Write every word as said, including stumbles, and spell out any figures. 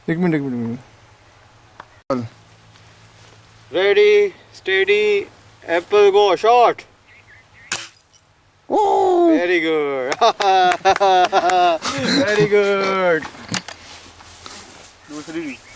एक मिनट एक मिनट चल ready steady apple go shot very good very good दूसरी